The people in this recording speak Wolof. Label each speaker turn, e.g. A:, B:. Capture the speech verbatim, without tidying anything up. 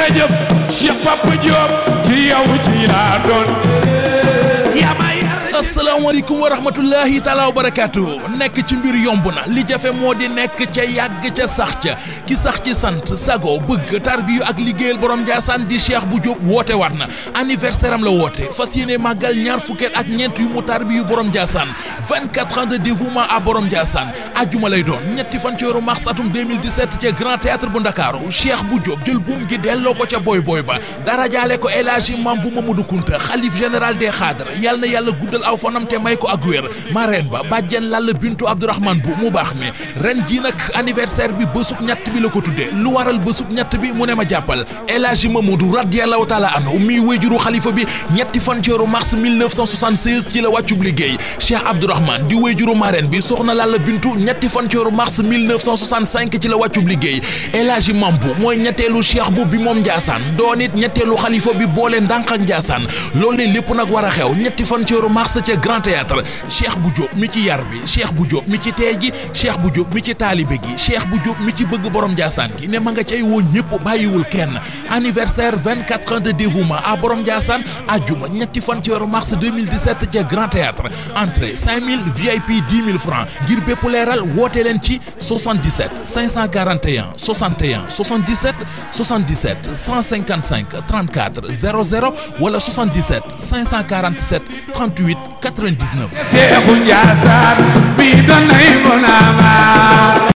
A: jërëjëf Cheikh Papa Diop ci yow ci laa doon yaa ma yar.
B: asalaamaaleykum wa rahmatullahi taala wa barakaatu. nekk ci mbir yomb na li jafe moo di nekk ca yàgg ca sax ca ki sax ci sant sago bëgg tarbiyu ak liggéeyal borom Ndiassane di Cheikh bu Diop woote waat na anniversaire am la woote fas yéene màggal ñaar fukket ak ñeent yu mu tarbiyu borom Ndiassane vingt-quatre ans de dévouement à borom Ndiassane ajjuma lay doon ñetti fan ci weeru mars atum deux mille dix-sept ca Grand Théâtre bu Ndakaaru Cheikh bu Diop jël buum gi delloo ko ca boy boy ba dara jaale ko El Hadji Mame Mamadou Kounta xalif général des Khadres yàlla na yàlla guddal aw fanam te may ko ak wér marraine ba bàjjen Lalla Bintu Abdourahmane bu mu baax mi ren ji nag anniversaire bi bésub ñett bi la ko tuddee lu waral bésub ñett bi mu ne ma jàppal El Hadji Mamadou radiyallahu taala anhu mi wéjuru xalifa bi ñetti fan ci weeru mars mille neuf cent soixante-seize ci la wàccub liggéey Cheikh Abdourahmane di wéjuru marraine bi soxna Lalla Bintu ñetti fan ci weeru mars mille neuf cent soixante-cinq ci la wàccub liggéey El Hadji Mame bu mooy ñetteelu cheikh bu bi moom Ndiassane doon it ñetteelu xalifa bi boole ndànk ak Ndiassane loolu lépp nag war a xew ñetti fan ci weeru mars ca Grand Théâtre Cheikh bu Diop mi ci yar bi Cheikh bu Diop mi ci tey gi Cheikh bu Diop mi ci taalibe gi Cheikh bu Diop mi ci bëgg borom Ndiassane gi ne ma nga cay woo ñëpp bàyyiwul kenn anniversaire vingt-quatre ans de dévouement à borom Ndiassane ajjuma ñetti fan ci weeru mars deux mille dix-sept ca Grand Théâtre entrée cinq mille V I P dix mille francs ngir bépp leeral woote leen ci soixante-dix-sept cinq cent quarante et un soixante et un soixante-dix-sept soixante-dix-sept cent cinquante-cinq trente-quatre zéro zéro wala soixante-dix-sept cinq cent quarante-sept trente-huit quatre-vingt-dix-neuf.